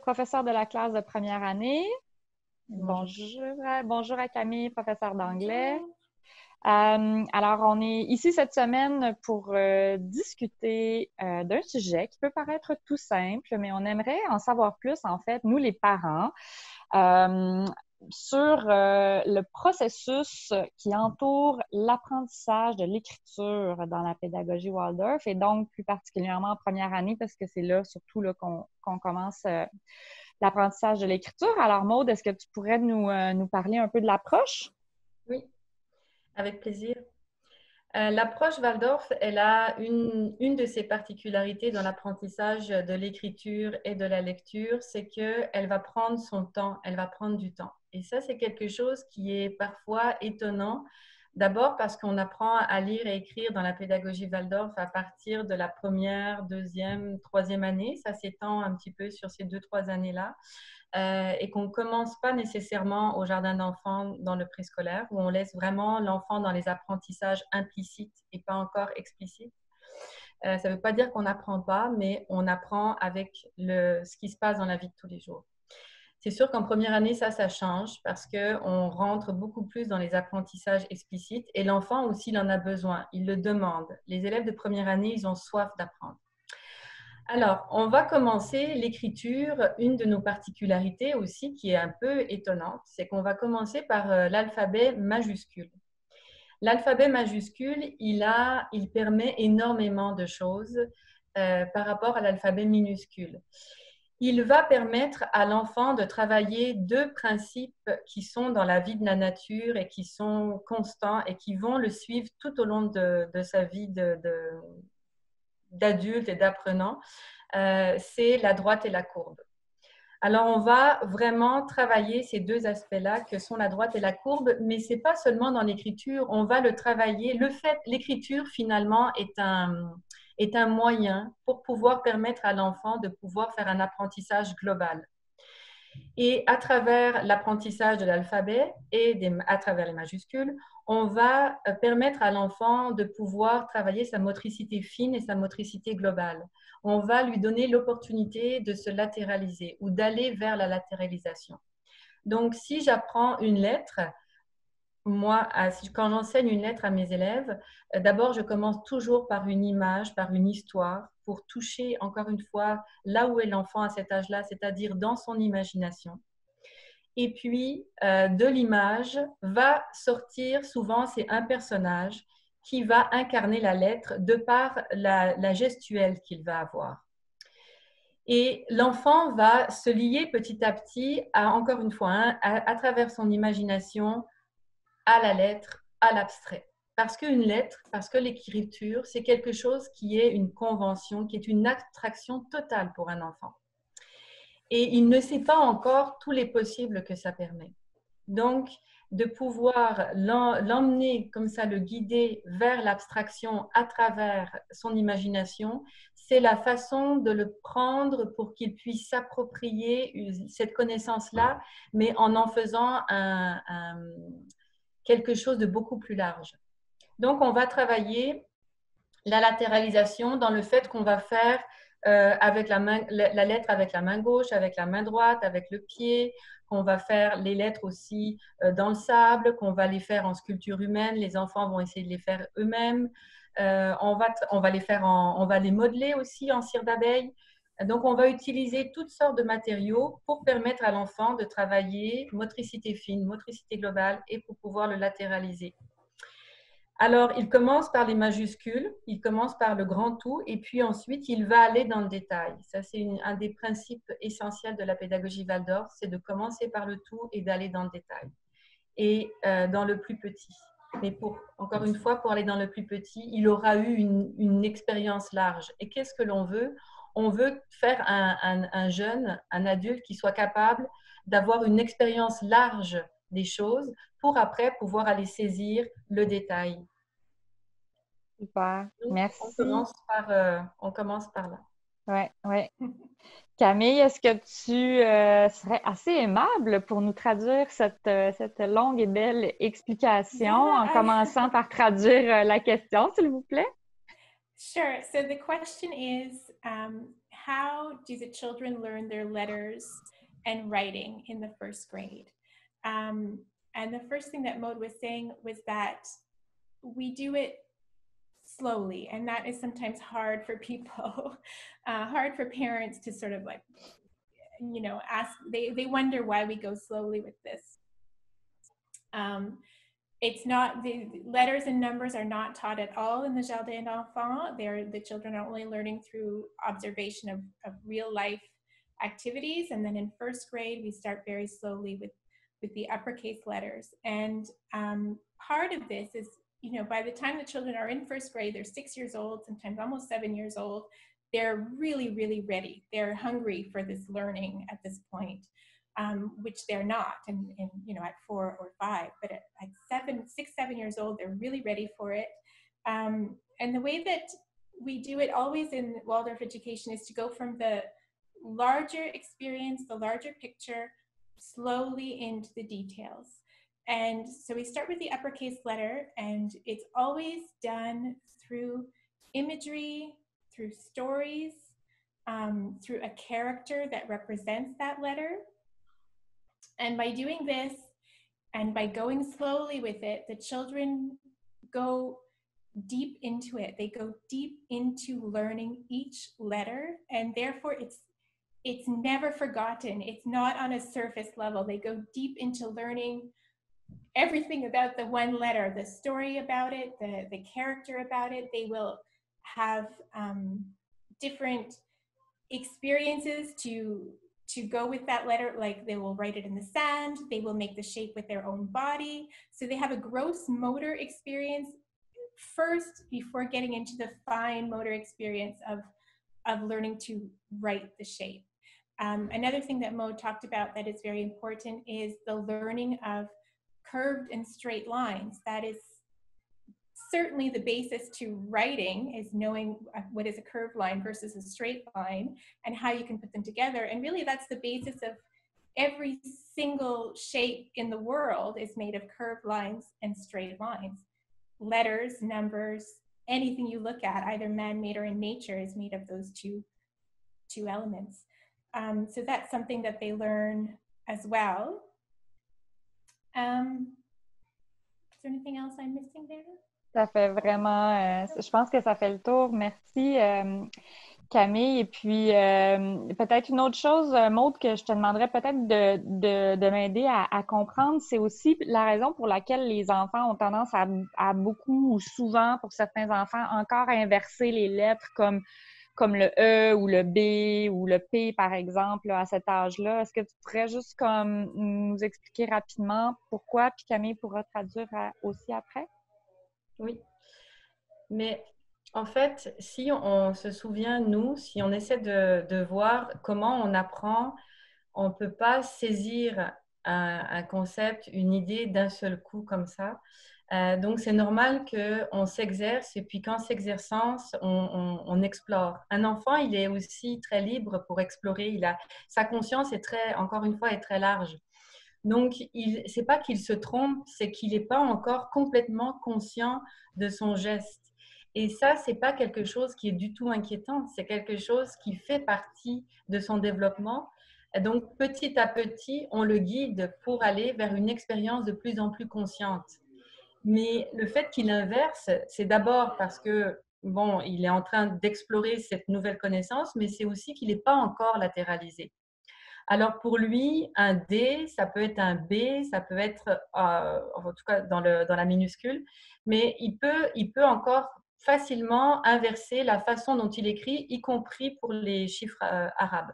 professeure de la classe de première année. Bonjour. Bonjour à Camille, professeure d'anglais. Alors, on est ici cette semaine pour discuter d'un sujet qui peut paraître tout simple, mais on aimerait en savoir plus, en fait, nous les parents, sur le processus qui entoure l'apprentissage de l'écriture dans la pédagogie Waldorf et donc plus particulièrement en première année parce que c'est là surtout là, qu'on commence l'apprentissage de l'écriture. Alors Maude, est-ce que tu pourrais nous parler un peu de l'approche? Oui, avec plaisir. L'approche Waldorf, elle a une de ses particularités dans l'apprentissage de l'écriture et de la lecture, c'est qu'elle va prendre son temps, elle va prendre du temps. Et ça, c'est quelque chose qui est parfois étonnant. D'abord parce qu'on apprend à lire et écrire dans la pédagogie Waldorf à partir de la première, deuxième, troisième année. Ça s'étend un petit peu sur ces 2-3 années-là. Et qu'on ne commence pas nécessairement au jardin d'enfants dans le préscolaire, où on laisse vraiment l'enfant dans les apprentissages implicites et pas encore explicites. Ça ne veut pas dire qu'on n'apprend pas, mais on apprend avec ce qui se passe dans la vie de tous les jours. C'est sûr qu'en première année, ça change parce qu'on rentre beaucoup plus dans les apprentissages explicites et l'enfant aussi, il en a besoin, il le demande. Les élèves de première année, ils ont soif d'apprendre. Alors, on va commencer l'écriture. Une de nos particularités aussi qui est un peu étonnante, c'est qu'on va commencer par l'alphabet majuscule. L'alphabet majuscule, il permet énormément de choses par rapport à l'alphabet minuscule. Il va permettre à l'enfant de travailler deux principes qui sont dans la vie de la nature et qui sont constants et qui vont le suivre tout au long de sa vie d'adulte et d'apprenant, c'est la droite et la courbe. Alors, on va vraiment travailler ces deux aspects-là que sont la droite et la courbe, mais ce n'est pas seulement dans l'écriture, on va le travailler. L'écriture, finalement, est un moyen pour pouvoir permettre à l'enfant de pouvoir faire un apprentissage global. Et à travers l'apprentissage de l'alphabet et à travers les majuscules, on va permettre à l'enfant de pouvoir travailler sa motricité fine et sa motricité globale. On va lui donner l'opportunité de se latéraliser ou d'aller vers la latéralisation. Donc, si j'apprends une lettre, moi, quand j'enseigne une lettre à mes élèves, d'abord, je commence toujours par une image, par une histoire, pour toucher, encore une fois, là où est l'enfant à cet âge-là, c'est-à-dire dans son imagination. Et puis, de l'image va sortir, souvent, c'est un personnage qui va incarner la lettre de par la gestuelle qu'il va avoir. Et l'enfant va se lier petit à petit, encore une fois, à travers son imagination, à la lettre, à l'abstrait. Parce qu'une lettre, parce que l'écriture, c'est quelque chose qui est une convention, qui est une abstraction totale pour un enfant. Et il ne sait pas encore tous les possibles que ça permet. Donc, de pouvoir l'emmener comme ça, le guider vers l'abstraction à travers son imagination, c'est la façon de le prendre pour qu'il puisse s'approprier cette connaissance-là, mais en faisant quelque chose de beaucoup plus large. Donc, on va travailler la latéralisation dans le fait qu'on va faire avec la lettre avec la main gauche, avec la main droite, avec le pied, qu'on va faire les lettres aussi dans le sable, qu'on va les faire en sculpture humaine. Les enfants vont essayer de les faire eux-mêmes. On va les modeler aussi en cire d'abeille. Donc, on va utiliser toutes sortes de matériaux pour permettre à l'enfant de travailler motricité fine, motricité globale et pour pouvoir le latéraliser. Alors, il commence par les majuscules, il commence par le grand tout et puis ensuite, il va aller dans le détail. Ça, c'est un des principes essentiels de la pédagogie Waldorf, c'est de commencer par le tout et d'aller dans le détail et dans le plus petit. Mais encore une fois, pour aller dans le plus petit, il aura eu une expérience large. Et qu'est-ce que l'on veut? On veut faire un jeune, un adulte qui soit capable d'avoir une expérience large des choses pour après pouvoir aller saisir le détail. Super, Donc, merci. on commence par là. Oui. Camille, est-ce que tu serais assez aimable pour nous traduire cette longue et belle explication en commençant par traduire la question, s'il vous plaît? Sure. So the question is, how do the children learn their letters and writing in the first grade? And the first thing that Maud was saying was that we do it slowly, and that is sometimes hard for people, hard for parents to sort of like, you know, ask, they wonder why we go slowly with this. It's not, the letters and numbers are not taught at all in the Jardin d'Enfants. The children are only learning through observation of real life activities. And then in first grade, we start very slowly with the uppercase letters. And part of this is, you know, by the time the children are in first grade, they're 6 years old, sometimes almost 7 years old. They're really, really ready. They're hungry for this learning at this point. Which they're not, and you know, at 4 or 5, but at 6, 7 years old, they're really ready for it. And the way that we do it always in Waldorf education is to go from the larger experience, the larger picture, slowly into the details. And so we start with the uppercase letter, and it's always done through imagery, through stories, through a character that represents that letter. And by doing this, and by going slowly with it, the children go deep into it. They go deep into learning each letter, and therefore it's never forgotten. It's not on a surface level. They go deep into learning everything about the one letter, the story about it, the character about it. They will have different experiences to go with that letter, like they will write it in the sand, they will make the shape with their own body. So they have a gross motor experience first before getting into the fine motor experience of learning to write the shape. Another thing that Maud talked about that is very important is the learning of curved and straight lines. That is certainly the basis to writing, is knowing what is a curved line versus a straight line and how you can put them together. And really that's the basis of every single shape in the world is made of curved lines and straight lines. Letters, numbers, anything you look at, either man-made or in nature, is made of those two elements. So that's something that they learn as well. Is there anything else I'm missing there? Ça fait vraiment, je pense que ça fait le tour. Merci, Camille. Et puis, peut-être une autre chose, Maud, que je te demanderais peut-être de m'aider à comprendre, c'est aussi la raison pour laquelle les enfants ont tendance à beaucoup ou souvent, pour certains enfants, encore inverser les lettres comme le E ou le B ou le P, par exemple, là, à cet âge-là. Est-ce que tu pourrais juste comme nous expliquer rapidement pourquoi, puis Camille pourra traduire aussi après? Oui, mais en fait, si on se souvient, nous, si on essaie de voir comment on apprend, on ne peut pas saisir un concept, une idée d'un seul coup comme ça. Donc, c'est normal qu'on s'exerce et puis qu'en s'exerçant, on explore. Un enfant, il est aussi très libre pour explorer. Sa conscience est encore une fois, est très large. Donc, c'est pas qu'il se trompe, c'est qu'il n'est pas encore complètement conscient de son geste. Et ça, c'est pas quelque chose qui est du tout inquiétant. C'est quelque chose qui fait partie de son développement. Donc, petit à petit, on le guide pour aller vers une expérience de plus en plus consciente. Mais le fait qu'il inverse, c'est d'abord parce que, bon, il est en train d'explorer cette nouvelle connaissance, mais c'est aussi qu'il n'est pas encore latéralisé. Alors pour lui, un D, ça peut être un B, ça peut être, en tout cas dans la minuscule, mais il peut encore facilement inverser la façon dont il écrit, y compris pour les chiffres arabes.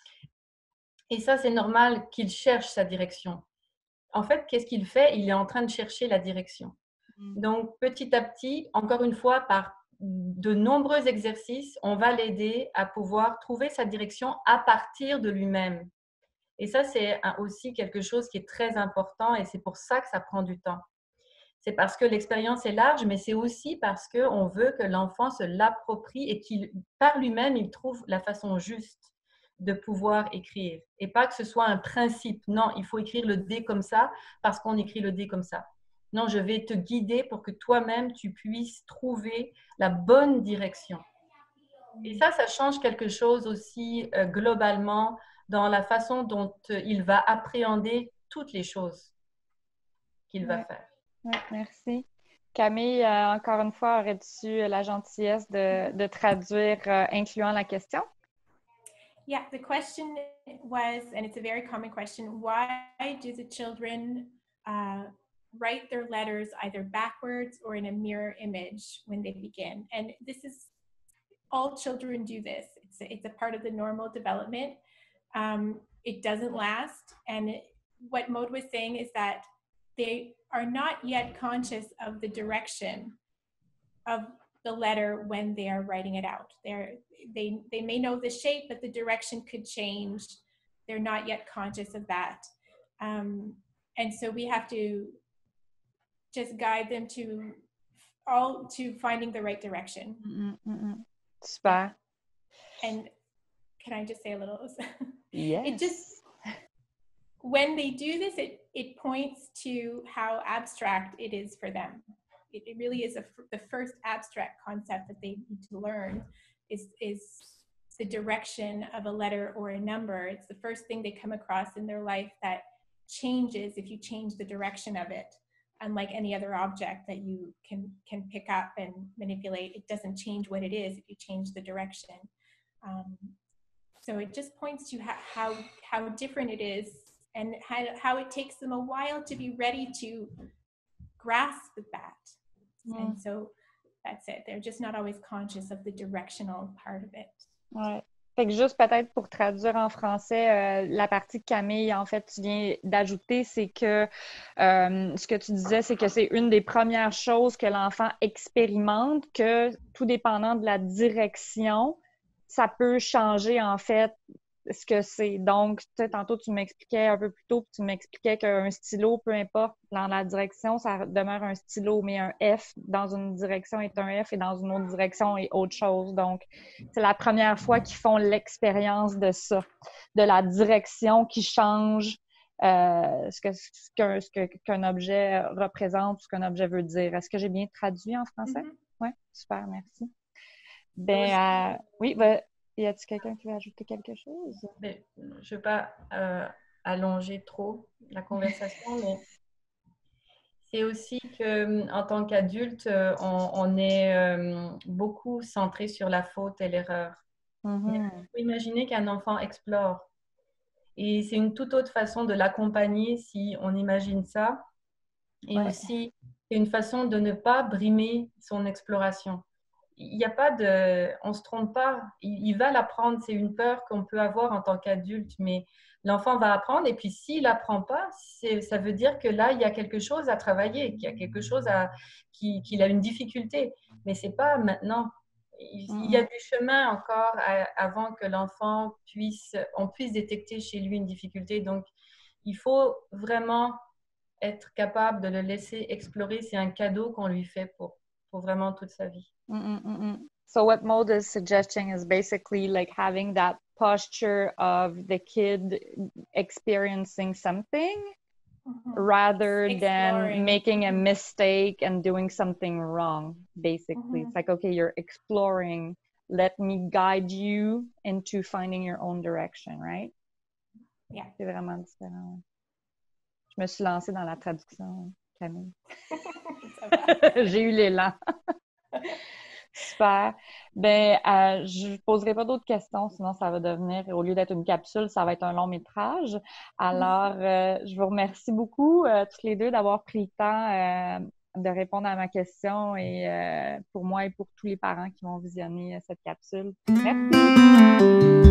Et ça, c'est normal qu'il cherche sa direction. En fait, qu'est-ce qu'il fait? Il est en train de chercher la direction. Donc, petit à petit, encore une fois, par de nombreux exercices, on va l'aider à pouvoir trouver sa direction à partir de lui-même. Et ça, c'est aussi quelque chose qui est très important et c'est pour ça que ça prend du temps. C'est parce que l'expérience est large, mais c'est aussi parce qu'on veut que l'enfant se l'approprie et qu'il, par lui-même, il trouve la façon juste de pouvoir écrire. Et pas que ce soit un principe. Non, il faut écrire le D comme ça parce qu'on écrit le D comme ça. Non, je vais te guider pour que toi-même, tu puisses trouver la bonne direction. Et ça change quelque chose aussi globalement dans la façon dont il va appréhender toutes les choses qu'il va faire. Ouais, merci. Camille, encore une fois, aurais-tu la gentillesse de traduire, incluant la question? Yeah, the question was, and it's a very common question, why do the children write their letters either backwards or in a mirror image when they begin? And this is, all children do this. It's a part of the normal development. It doesn't last. And what Maud was saying is that they are not yet conscious of the direction of the letter when they are writing it out. They may know the shape, but the direction could change. They're not yet conscious of that. And so we have to just guide them to finding the right direction. Super. And can I just say a little? Yes. When they do this, it points to how abstract it is for them. It really is the first abstract concept that they need to learn is the direction of a letter or a number. It's the first thing they come across in their life that changes if you change the direction of it. Unlike any other object that you can pick up and manipulate, it doesn't change what it is if you change the direction. So it just points to how different it is and how it takes them a while to be ready to grasp that. And so that's it. They're just not always conscious of the directional part of it. Ouais. Fait que juste peut-être pour traduire en français, la partie que Camille, en fait, tu viens d'ajouter, c'est que ce que tu disais, c'est que c'est une des premières choses que l'enfant expérimente, que tout dépendant de la direction, ça peut changer, en fait, ce que c'est. Donc, tu sais, tantôt, tu m'expliquais un peu plus tôt, puis tu m'expliquais qu'un stylo, peu importe, dans la direction, ça demeure un stylo, mais un F dans une direction est un F et dans une autre direction est autre chose. Donc, c'est la première fois qu'ils font l'expérience de ça, de la direction qui change ce qu'un objet représente, ce qu'un objet veut dire. Est-ce que j'ai bien traduit en français? Oui, super, merci. Ben, oui, y a-t-il quelqu'un qui veut ajouter quelque chose? Mais, je ne veux pas allonger trop la conversation, mais c'est aussi qu'en tant qu'adulte, on est beaucoup centré sur la faute et l'erreur. Il faut imaginer qu'un enfant explore. Et c'est une toute autre façon de l'accompagner si on imagine ça. Et aussi, c'est une façon de ne pas brimer son exploration. Il n'y a pas on ne se trompe pas, il va l'apprendre, c'est une peur qu'on peut avoir en tant qu'adulte, mais l'enfant va apprendre et puis s'il n'apprend pas, ça veut dire que là, il y a quelque chose à travailler, qu'il y a quelque chose qu'il a une difficulté, mais ce n'est pas maintenant. Il y a du chemin encore avant que l'enfant on puisse détecter chez lui une difficulté, donc il faut vraiment être capable de le laisser explorer, c'est un cadeau qu'on lui fait pour vraiment toute sa vie. So what Maud is suggesting is basically like having that posture of the kid experiencing something rather than making a mistake and doing something wrong, basically. It's like, okay, you're exploring. Let me guide you into finding your own direction, right? Yeah. C'est vraiment différent. Je me suis lancée dans la traduction, Camille. J'ai eu l'élan. Super. Ben, je ne poserai pas d'autres questions, sinon ça va devenir, au lieu d'être une capsule, ça va être un long métrage. Alors, je vous remercie beaucoup, toutes les deux, d'avoir pris le temps de répondre à ma question et pour moi et pour tous les parents qui vont visionner cette capsule. Merci.